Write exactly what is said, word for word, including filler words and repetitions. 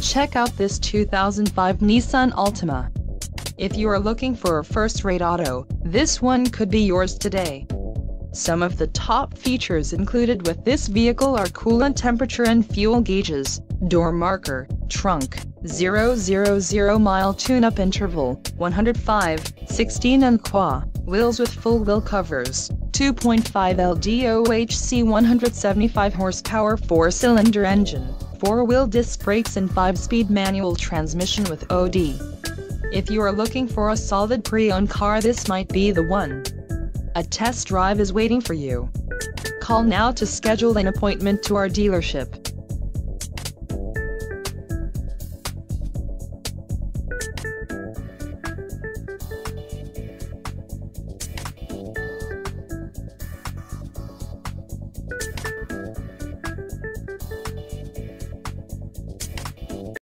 Check out this two thousand five Nissan Altima. If you are looking for a first-rate auto, this one could be yours today. Some of the top features included with this vehicle are coolant temperature and fuel gauges, door marker, trunk, zero zero zero mile tune-up interval, one hundred five, sixteen and qua, wheels with full wheel covers, two point five L D O H C one hundred seventy-five horsepower four-cylinder engine, four-wheel disc brakes and five-speed manual transmission with O D. If you are looking for a solid pre-owned car, this might be the one. A test drive is waiting for you. Call now to schedule an appointment to our dealership.